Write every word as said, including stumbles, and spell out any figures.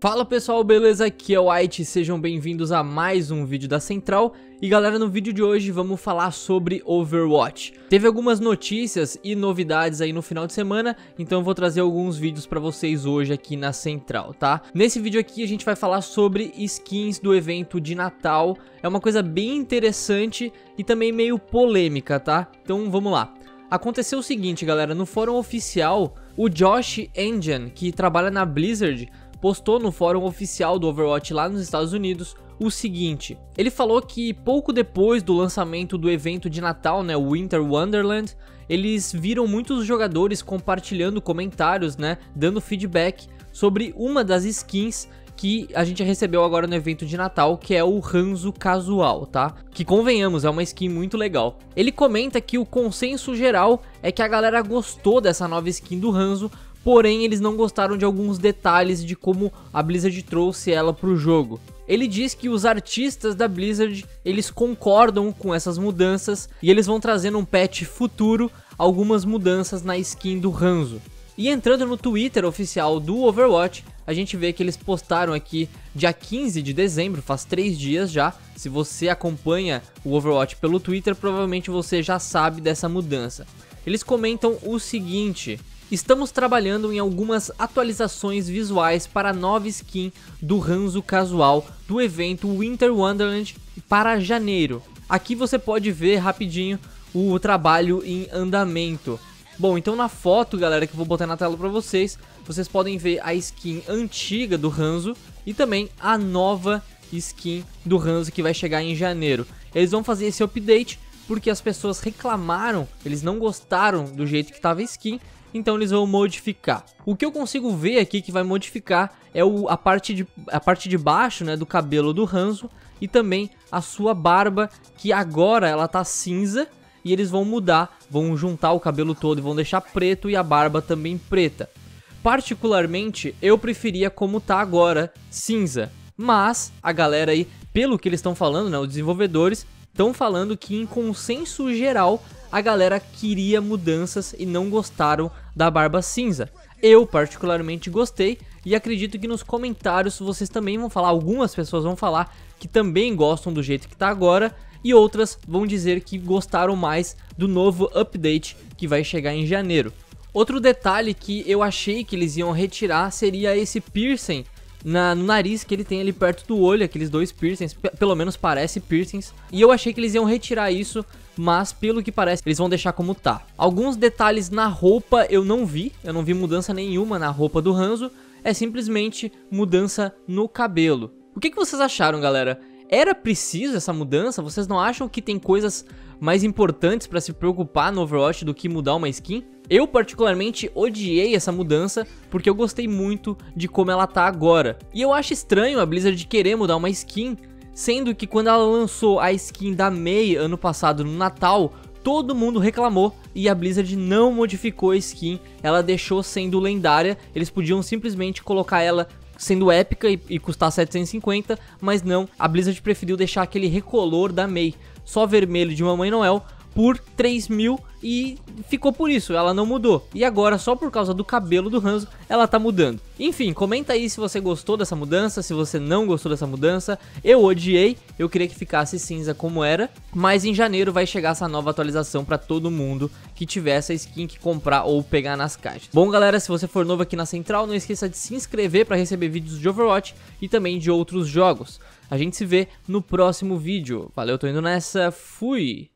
Fala pessoal, beleza? Aqui é o White, sejam bem-vindos a mais um vídeo da Central. E galera, no vídeo de hoje vamos falar sobre Overwatch. Teve algumas notícias e novidades aí no final de semana, então eu vou trazer alguns vídeos pra vocês hoje aqui na Central, tá? Nesse vídeo aqui a gente vai falar sobre skins do evento de Natal. É uma coisa bem interessante e também meio polêmica, tá? Então vamos lá. Aconteceu o seguinte, galera, no fórum oficial, o Josh Engine, que trabalha na Blizzard, postou no fórum oficial do Overwatch lá nos Estados Unidos o seguinte: ele falou que pouco depois do lançamento do evento de Natal, né, o Winter Wonderland, eles viram muitos jogadores compartilhando comentários, né, dando feedback sobre uma das skins que a gente recebeu agora no evento de Natal, que é o Hanzo Casual, tá? Que convenhamos, é uma skin muito legal. Ele comenta que o consenso geral é que a galera gostou dessa nova skin do Hanzo, porém eles não gostaram de alguns detalhes de como a Blizzard trouxe ela pro jogo. Ele diz que os artistas da Blizzard, eles concordam com essas mudanças e eles vão trazer num patch futuro algumas mudanças na skin do Hanzo. E entrando no Twitter oficial do Overwatch, a gente vê que eles postaram aqui dia quinze de dezembro, faz três dias já. Se você acompanha o Overwatch pelo Twitter, provavelmente você já sabe dessa mudança. Eles comentam o seguinte: estamos trabalhando em algumas atualizações visuais para a nova skin do Hanzo Casual do evento Winter Wonderland para janeiro. Aqui você pode ver rapidinho o trabalho em andamento. Bom, então na foto, galera, que eu vou botar na tela pra vocês, vocês podem ver a skin antiga do Hanzo e também a nova skin do Hanzo que vai chegar em janeiro. Eles vão fazer esse update porque as pessoas reclamaram, eles não gostaram do jeito que estava a skin, então eles vão modificar. O que eu consigo ver aqui que vai modificar é o, a, parte de, a parte de baixo, né, do cabelo do Hanzo e também a sua barba, que agora ela tá cinza. E eles vão mudar, vão juntar o cabelo todo e vão deixar preto e a barba também preta. Particularmente, eu preferia como tá agora, cinza. Mas a galera aí, pelo que eles estão falando, né, os desenvolvedores, estão falando que em consenso geral, a galera queria mudanças e não gostaram da barba cinza. Eu particularmente gostei e acredito que nos comentários vocês também vão falar, algumas pessoas vão falar que também gostam do jeito que tá agora. E outras vão dizer que gostaram mais do novo update que vai chegar em janeiro. Outro detalhe que eu achei que eles iam retirar seria esse piercing na, no nariz que ele tem ali perto do olho, aqueles dois piercings, pelo menos parece piercings. E eu achei que eles iam retirar isso, mas pelo que parece eles vão deixar como tá. Alguns detalhes na roupa eu não vi, eu não vi mudança nenhuma na roupa do Hanzo, é simplesmente mudança no cabelo. O que, que vocês acharam, galera? Era preciso essa mudança? Vocês não acham que tem coisas mais importantes pra se preocupar no Overwatch do que mudar uma skin? Eu particularmente odiei essa mudança porque eu gostei muito de como ela tá agora. E eu acho estranho a Blizzard querer mudar uma skin, sendo que quando ela lançou a skin da Mei ano passado no Natal, todo mundo reclamou e a Blizzard não modificou a skin, ela deixou sendo lendária. Eles podiam simplesmente colocar ela sendo épica e, e custar setecentos e cinquenta, mas não, a Blizzard preferiu deixar aquele recolor da Mei, só vermelho de Mamãe Noel, por três mil e ficou por isso, ela não mudou. E agora, só por causa do cabelo do Hanzo, ela tá mudando. Enfim, comenta aí se você gostou dessa mudança, se você não gostou dessa mudança. Eu odiei, eu queria que ficasse cinza como era, mas em janeiro vai chegar essa nova atualização pra todo mundo que tiver essa skin que comprar ou pegar nas caixas. Bom, galera, se você for novo aqui na Central, não esqueça de se inscrever pra receber vídeos de Overwatch e também de outros jogos. A gente se vê no próximo vídeo. Valeu, tô indo nessa, fui!